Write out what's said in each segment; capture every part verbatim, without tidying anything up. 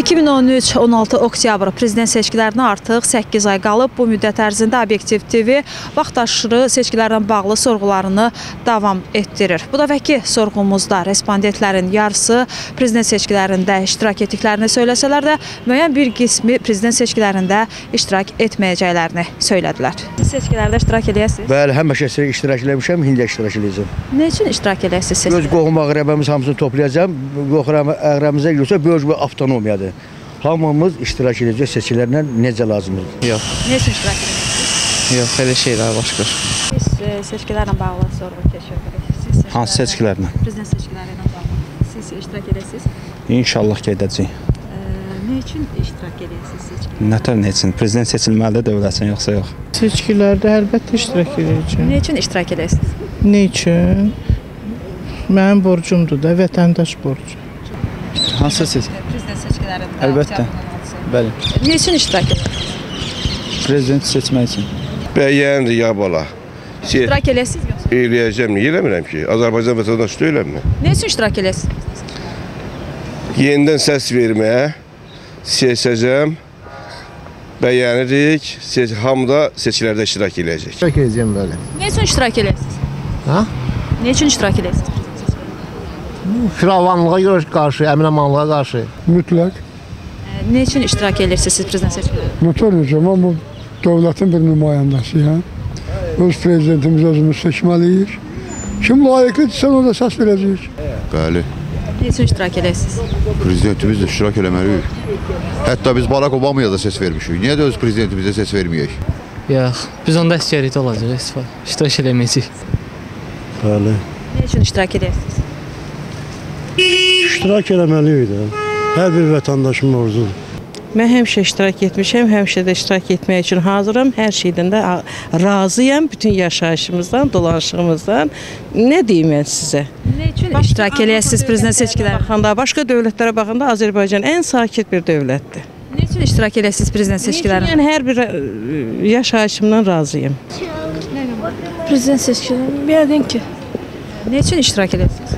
iki min on üç on altı oktyabr prezident seçkilərinə artıq səkkiz ay qalıb. Bu müddət ərzində Obyektiv T V vaxtaşırı seçkilərlə bağlı sorğularını davam etdirir. Bu dəfəki sorğumuzda respondentlərin yarısı prezident seçkilərində iştirak etdiklərini söyləsələr də, müəyyən bir qismi prezident seçkilərində iştirak etməyəcəklərini söylədilər. Siz seçkilərdə iştirak edəsiniz? Bəli, həmişə iştirak eləmişəm, indi iştirak edəcəm. Nə üçün iştirak edəsiniz seçkilərdə? Öz qohum əqrəbəmiz hamısını toplayacağım. Qohum əqrəbimizə görsə böyük bir avtonomiyadır. Hamımız iştirak edəcək seçkilərlə necə lazımdır? Yox. Nə üçün iştirak edirsiniz? Yox, elə şeylər başqa. Siz seçkilərlə bağlı sorğu keçirdiniz. Hansı seçkilərlə? Prezident seçkiləri ilə bağlı. Siz iştirak edəsiniz? İnşallah gedəcək. Nə üçün iştirak edirsiniz seçkilərdə? Nətər nə üçün? Prezident seçilməlidir dövlətin, yoxsa yox? Seçkilərdə əlbəttə iştirak edəcəm. Nə üçün iştirak edirsiniz? Nə üçün? Mənim borcumdur da, vətəndaş borcu. Hansı seçki? Prezident seçkilərində. Əlbəttə. Bəli. Nə üçün iştirak edirsiniz? Prezidenti seçmək üçün. Bəyəndir ya bala. İştirak edirsiniz yoxsa? Eləyəcəm, niyə eləmirəm ki? Azərbaycan vətəndaşı deyiləm. Nə üçün iştirak edirsiniz? Yenidən səs verməyə seçəcəm, bəyənirik, seç hamıda seçkilərdə iştirak edəcək. İştirak edəcəm, bəli. Nə üçün iştirak edirsiniz? Ha? Nə üçün iştirak edirsiniz? Firavanlığa görə qarşı, əmin-amanlığa qarşı. Mütləq. Nə üçün iştirak edirsiniz siz prezident seçkilərində? Notör edəcəm, amma dövlətin bir nümayəndəsiyəm. Öz prezidentimiz özümüz seçməliyik. Kim layiqlidirsə ona da səs verəcəyik. Bəli. Nə üçün iştirak edirsiniz? Prezidentimiz də iştirak eləməliyik. Hətta biz Barack Obama'ya da ses vermişik. Niyə də öz prezidentimizə ses verməyək? Yox, biz onda əskəridə olacaq, iştirak eləməyəcək. Bəli. Nə üçün iştirak edirsiniz? İştirak eləməliyik də. Hər bir vətəndaşın borcudur. Mən həmişə iştirak etmişəm, həmişə də iştirak etmək üçün hazıram. Hər şeydən də razıyam, bütün yaşayışımızdan, dolanışığımızdan. Nə deyim mən sizə? Nə üçün iştirak edirsiniz prezident seçkilərində? Baxanda, başqa dövlətlərə baxanda Azərbaycan ən sakit bir dövlətdir. Nə üçün iştirak edirsiniz prezident seçkilərində? Yəni hər bir yaşayışımdan razıyam. Prezident seçkilərində bilədin ki. Nə üçün iştirak edirsiniz?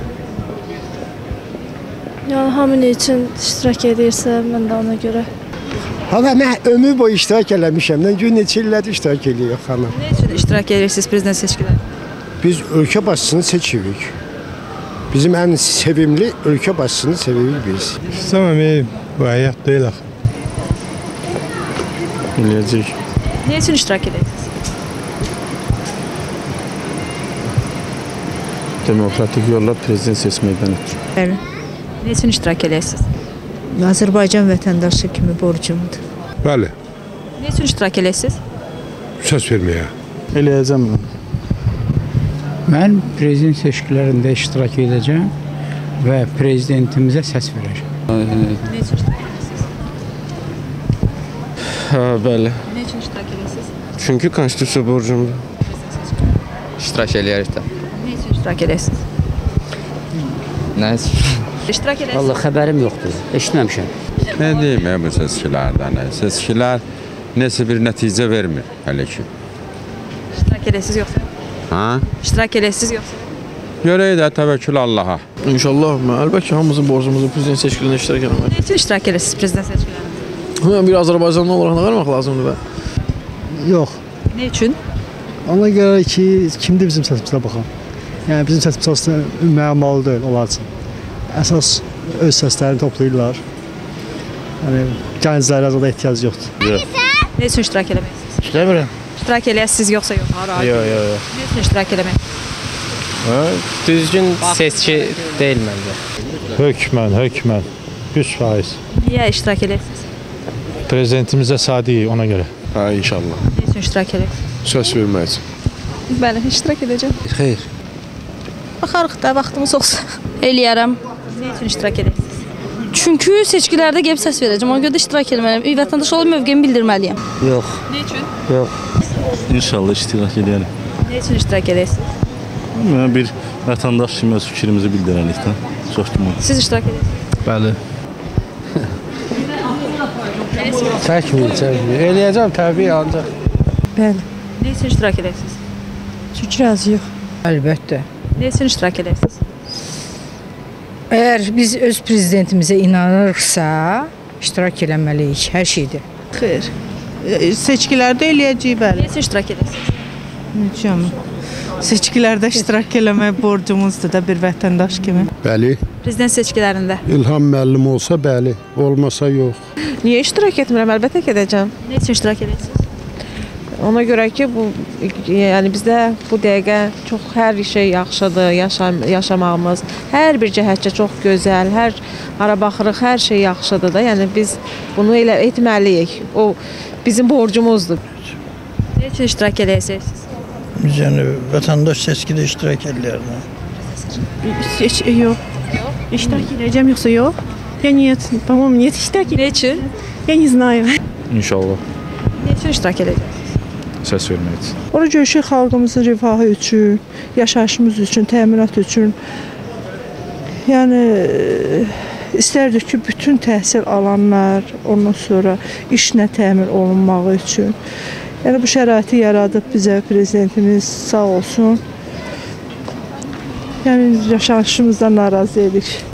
Yəni hamı nə üçün iştirak edirsə, mən də ona görə. Hala mən ömür boyu iştirak eləmişəm. Mən gün neçə illərdir iştirak edirik xanım. Nə üçün iştirak edirsiniz prezident seçkilərində? Biz ölkə başçısını seçirik. Bizim ən sevimli ölkə başçısını sevirik biz. İstəməm, bu həyat deyil axı. Eləyəcək. Nə üçün iştirak edirsiniz? Demokratik yolla prezident seçməkdən ötürü. Bəli. Nə üçün iştirak edirsiniz? Azərbaycan vətəndaşı kimi borcumdur. Bəli. Nə üçün iştirak edirsiniz? Səs verməyə. Eləyəcəm. Mən prezident seçkilərində iştirak edəcəm və prezidentimizə səs verəcəm. Nə üçün iştirak edirsiniz? Hə, bəli. Nə üçün iştirak edirsiniz? Çünki konstitusiya borcumdur. İştirak eləyərik də. Nə üçün iştirak edirsiniz? Nə üçün? İştirak edirsiniz? Vallahi xəbərim yoxdur, eşitməmişəm. Nə deyim ya bu seçkilərdən? Seçkilər nəsə bir nəticə vermir hələ ki. İştirak edirsiniz yoxsa? Ha? İştirak edirsiniz yoxsa? Görək də təvəkkül Allaha. İnşallah, əlbəttə ki, hamımızın borcumuzu prezident seçkilərində iştirak etmək. Nə üçün iştirak edirsiniz prezident seçkilərində? Bir Azərbaycanlı olaraq nə vermək lazımdır bə? Yox. Nə üçün? Ona görə ki, kimdir bizim səsimizə baxan? Yəni bizim səsimiz aslında müəmmalı deyil onlar üçün. Əsas öz səslərini toplayırlar. Yəni gənclərə azada ehtiyac yoxdur. Yox. Nə üçün iştirak eləməksiniz? İstəmirəm. İştirak eləyəsiniz yoxsa yox? Yox, yox, yox. Nə üçün iştirak eləmək? Düzgün seçki deyil məncə. Hökmən, hökmən. yüz faiz. Niyə iştirak eləyəsiniz? Prezidentimizə sadiyik ona görə. Hə, inşallah. Nə üçün iştirak eləyəsiniz? Səs vermək üçün. Bəli, iştirak edəcəm. Xeyr. Baxarıq da, vaxtımız olsa. Eləyərəm. Nə üçün iştirak edirsiniz? Çünki seçkilərdə gəlib səs verəcəm. Ona görə də iştirak etməliyəm. Vətəndaş olaraq mövqeyimi bildirməliyəm. Yox. Nə üçün? Yox. İnşallah iştirak edərik. Nə üçün iştirak edirsiniz? Mən bir vətəndaş kimi öz fikrimizi bildirəlikdən. Çox güman. Siz iştirak edirsiniz? Bəli. Çəkmir, çəkmir. Eləyəcəm təbii ancaq. Bəli. Nə üçün iştirak edirsiniz? Çünki razıyıq. Əlbəttə. Nə üçün iştirak edirsiniz? Əgər biz öz prezidentimizə inanırıqsa, İştirak eləməliyik hər şeydə. Xeyr. Seçkilərdə eləyəcəyik bəli. Necə iştirak edəsiniz? Canım. Seçkilərdə iştirak eləmək borcumuzdur da bir vətəndaş kimi. Bəli. Prezident seçkilərində. İlham müəllim olsa bəli, olmasa yox. Niyə iştirak etmirəm? Əlbəttə ki, edəcəm. Nə üçün iştirak edəsiniz? Ona görə ki, bu yəni bizdə bu dəqiqə çox hər şey yaxşıdır, yaşam yaşamağımız. Hər bir cəhətcə çox gözəl, hər ara baxırıq, hər şey yaxşıdır da. Yəni biz bunu elə etməliyik. O bizim borcumuzdur. Nə üçün iştirak edəsiniz? Biz yəni vətəndaş seçkidə iştirak edirlər. Seç yox. İştirak edəcəm yoxsa yox? Я нет, по-моему, нет iştirak. Ne için? Я не знаю. İnşallah. Ne için iştirak edəcəksiniz? Səs vermək üçün. Ora görüşək xalqımızın rifahı üçün, yaşayışımız üçün, təminat üçün. Yəni istərdik ki, bütün təhsil alanlar, ondan sonra işlə təmin olunmağı üçün. Yəni bu şəraiti yaradıb bizə prezidentimiz sağ olsun. Yəni yaşayışımızdan narazı idik.